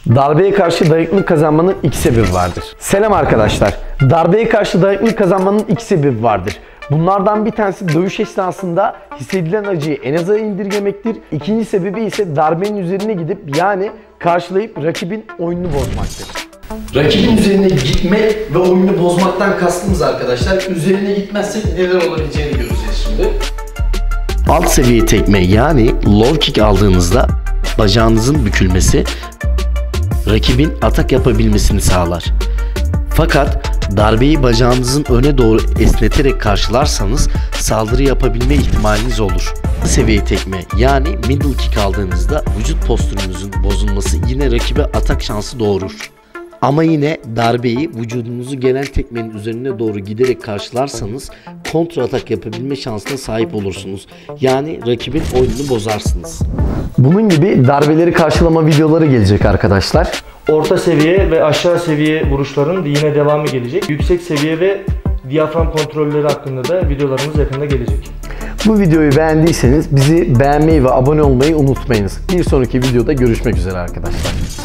Darbeye karşı dayanıklılık kazanmanın iki sebebi vardır. Selam arkadaşlar. Darbeye karşı dayanıklılık kazanmanın iki sebebi vardır. Bunlardan bir tanesi dövüş esnasında hissedilen acıyı en aza indirgemektir. İkinci sebebi ise darbenin üzerine gidip yani karşılayıp rakibin oyununu bozmaktır. Rakibin üzerine gitmek ve oyunu bozmaktan kastımız arkadaşlar. Üzerine gitmezsek neler olabileceğini göreceğiz şimdi. Alt seviye tekme yani low kick aldığınızda bacağınızın bükülmesi rakibin atak yapabilmesini sağlar. Fakat darbeyi bacağınızın öne doğru esneterek karşılarsanız saldırı yapabilme ihtimaliniz olur. Seviye tekme yani middle kick aldığınızda vücut postürünüzün bozulması yine rakibe atak şansı doğurur. Ama yine darbeyi vücudunuzu gelen tekmenin üzerine doğru giderek karşılarsanız kontra atak yapabilme şansına sahip olursunuz. Yani rakibin oyununu bozarsınız. Bunun gibi darbeleri karşılama videoları gelecek arkadaşlar. Orta seviye ve aşağı seviye vuruşların yine devamı gelecek. Yüksek seviye ve diyafram kontrolleri hakkında da videolarımız yakında gelecek. Bu videoyu beğendiyseniz bizi beğenmeyi ve abone olmayı unutmayınız. Bir sonraki videoda görüşmek üzere arkadaşlar.